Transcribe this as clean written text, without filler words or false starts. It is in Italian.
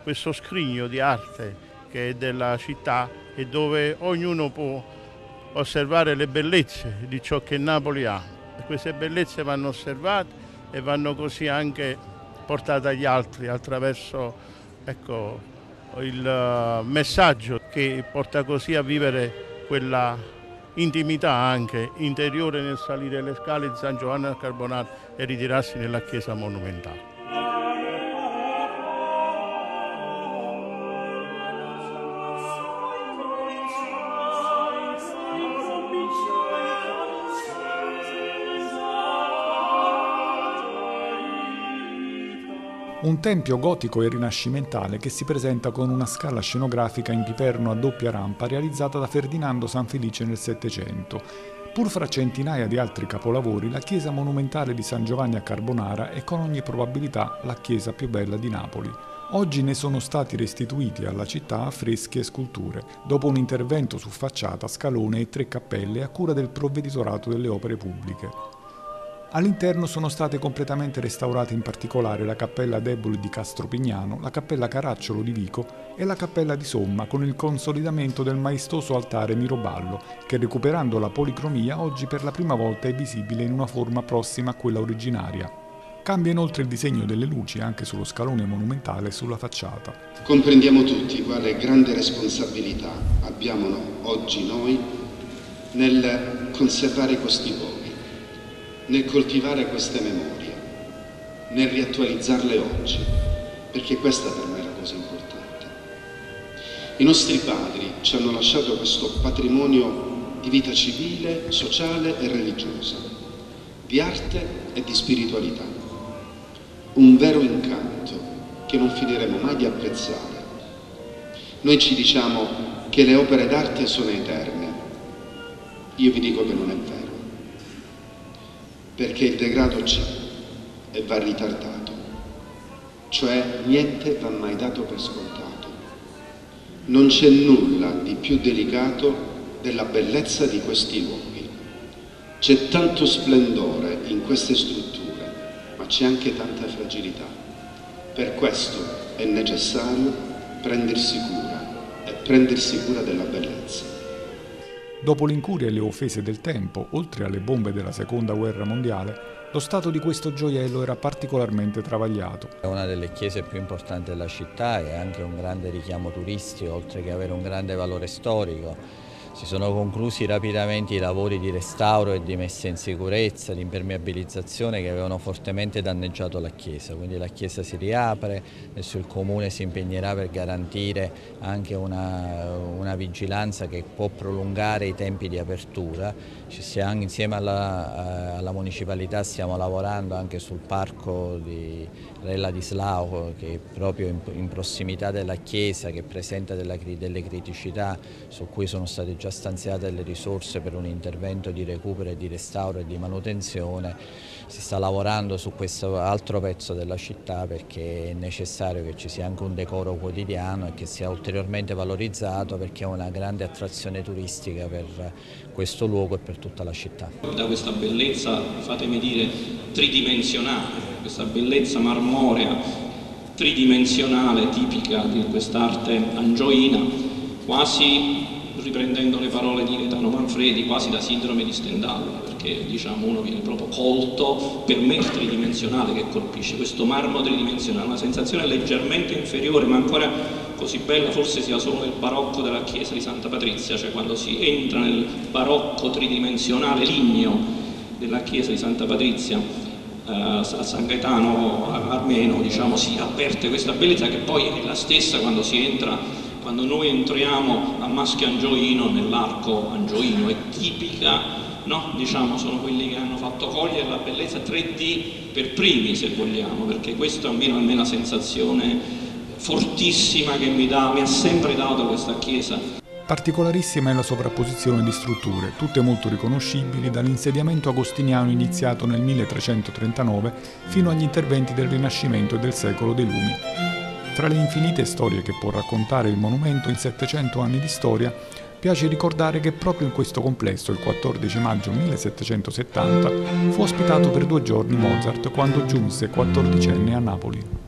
questo scrigno di arte che è della città e dove ognuno può osservare le bellezze di ciò che Napoli ha. E queste bellezze vanno osservate e vanno così anche portate agli altri attraverso, ecco, il messaggio che porta così a vivere quella intimità anche interiore nel salire le scale di San Giovanni al Carbonaro e ritirarsi nella chiesa monumentale. Un tempio gotico e rinascimentale che si presenta con una scala scenografica in piperno a doppia rampa realizzata da Ferdinando Sanfelice nel Settecento. Pur fra centinaia di altri capolavori, la chiesa monumentale di San Giovanni a Carbonara è con ogni probabilità la chiesa più bella di Napoli. Oggi ne sono stati restituiti alla città affreschi e sculture, dopo un intervento su facciata, scalone e 3 cappelle a cura del Provveditorato delle Opere Pubbliche. All'interno sono state completamente restaurate in particolare la cappella Deboli di Castropignano, la cappella Caracciolo di Vico e la cappella di Somma con il consolidamento del maestoso altare Miroballo che, recuperando la policromia, oggi per la prima volta è visibile in una forma prossima a quella originaria. Cambia inoltre il disegno delle luci anche sullo scalone monumentale e sulla facciata. Comprendiamo tutti quale grande responsabilità abbiamo oggi noi nel conservare questi luoghi, nel coltivare queste memorie, nel riattualizzarle oggi, perché questa per me è la cosa importante. I nostri padri ci hanno lasciato questo patrimonio di vita civile, sociale e religiosa, di arte e di spiritualità, un vero incanto che non finiremo mai di apprezzare. Noi ci diciamo che le opere d'arte sono eterne, io vi dico che non è vero. Perché il degrado c'è e va ritardato, cioè niente va mai dato per scontato. Non c'è nulla di più delicato della bellezza di questi luoghi. C'è tanto splendore in queste strutture, ma c'è anche tanta fragilità. Per questo è necessario prendersi cura e prendersi cura della bellezza. Dopo l'incuria e le offese del tempo, oltre alle bombe della Seconda Guerra Mondiale, lo stato di questo gioiello era particolarmente travagliato. È una delle chiese più importanti della città e anche un grande richiamo turistico, oltre che avere un grande valore storico. Si sono conclusi rapidamente i lavori di restauro e di messa in sicurezza, di impermeabilizzazione che avevano fortemente danneggiato la chiesa, quindi la chiesa si riapre, adesso il comune si impegnerà per garantire anche una vigilanza che può prolungare i tempi di apertura. Insieme alla municipalità stiamo lavorando anche sul parco di Rella di Slao, che è proprio in prossimità della chiesa, che presenta delle criticità su cui sono state già stanziate delle risorse per un intervento di recupero e di restauro e di manutenzione. Si sta lavorando su questo altro pezzo della città perché è necessario che ci sia anche un decoro quotidiano e che sia ulteriormente valorizzato, perché è una grande attrazione turistica per questo luogo e per tutta la città. Da questa bellezza, fatemi dire, tridimensionale, questa bellezza marmorea tridimensionale tipica di quest'arte angioina, quasi, riprendendo le parole di Gaetano Manfredi, quasi da sindrome di Stendhal, perché diciamo uno viene proprio colto, per me il tridimensionale che colpisce, questo marmo tridimensionale, una sensazione leggermente inferiore ma ancora così bella forse sia solo nel barocco della chiesa di Santa Patrizia, cioè quando si entra nel barocco tridimensionale ligneo della chiesa di Santa Patrizia a San Gaetano Armeno, diciamo, si avverte questa bellezza che poi è la stessa quando si entra, quando noi entriamo a Maschio Angioino, nell'arco angioino, è tipica, no? Diciamo, sono quelli che hanno fatto cogliere la bellezza 3D per primi, se vogliamo, perché questo almeno a me è la sensazione fortissima che mi ha sempre dato questa chiesa. Particolarissima è la sovrapposizione di strutture, tutte molto riconoscibili, dall'insediamento agostiniano iniziato nel 1339 fino agli interventi del Rinascimento e del secolo dei Lumi. Tra le infinite storie che può raccontare il monumento in 700 anni di storia, piace ricordare che proprio in questo complesso, il 14 maggio 1770, fu ospitato per 2 giorni Mozart quando giunse 14enne a Napoli.